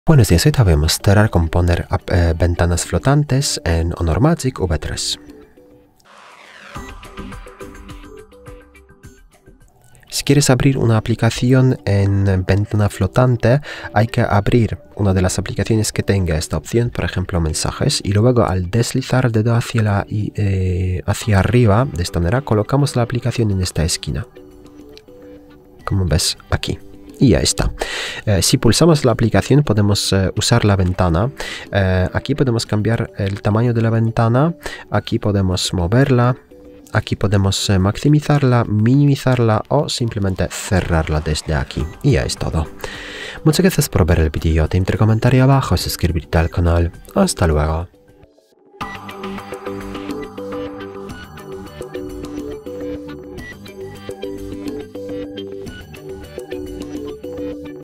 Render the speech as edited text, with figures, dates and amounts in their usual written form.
Buenos días, hoy te voy a mostrar cómo poner ventanas flotantes en Honor Magic V3. Si quieres abrir una aplicación en ventana flotante, hay que abrir una de las aplicaciones que tenga esta opción, por ejemplo mensajes, y luego al deslizar el dedo hacia arriba, de esta manera, colocamos la aplicación en esta esquina, como ves aquí. Y ya está. Si pulsamos la aplicación podemos usar la ventana. Aquí podemos cambiar el tamaño de la ventana. Aquí podemos moverla. Aquí podemos maximizarla, minimizarla o simplemente cerrarla desde aquí. Y ya es todo. Muchas gracias por ver el vídeo. Te invito a comentar abajo, suscribirte al canal. Hasta luego.